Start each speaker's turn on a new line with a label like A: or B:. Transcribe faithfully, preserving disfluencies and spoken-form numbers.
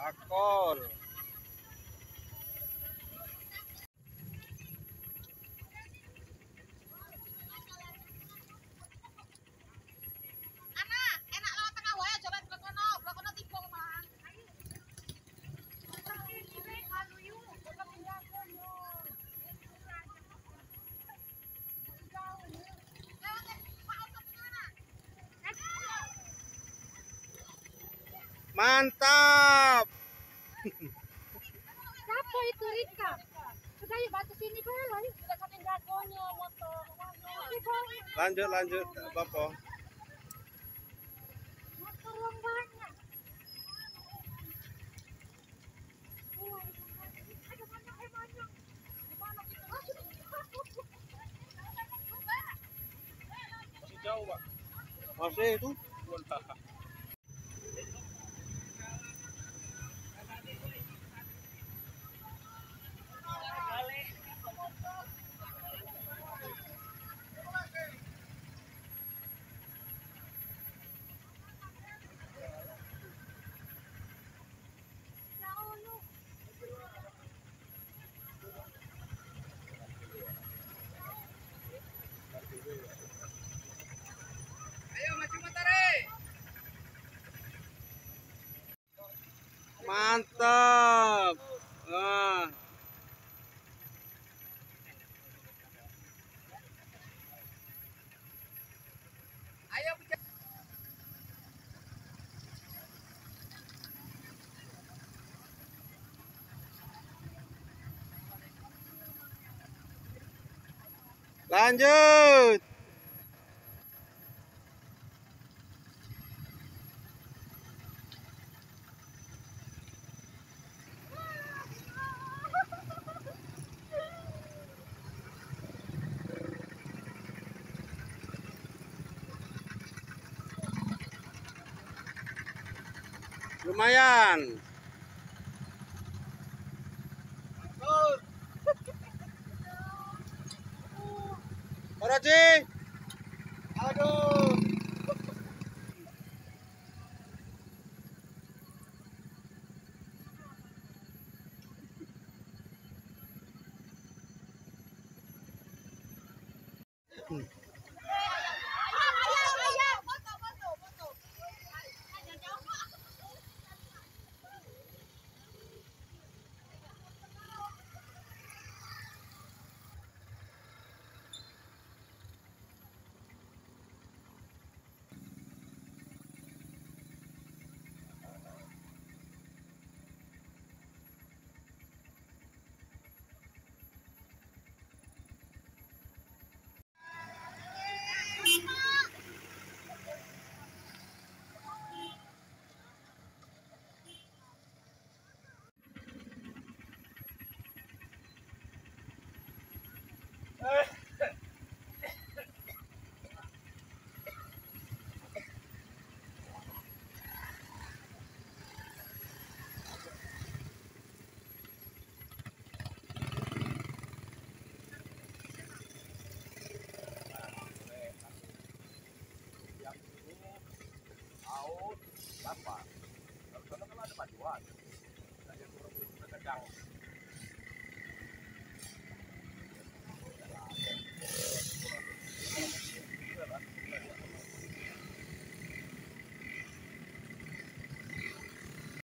A: Akol. Mantap.
B: Siapa itu Rika? Sudah yuk batu sini kalau yuk kita sampai dagonya motor.
A: Lanjut lanjut Bapak.
B: Motor yang banyak. Ada banyak eh banyak. Gimana kita?
C: Masih jauh, Pak.
A: Masih itu.
C: Ayo maju matahari.
A: Mantap. Nah.
C: Ayo
A: Lanjut. Lumayan. Oroji. Aduh.
C: Bapak. Kalau sana kan ada paduan. Ada kurang-kurang tegang.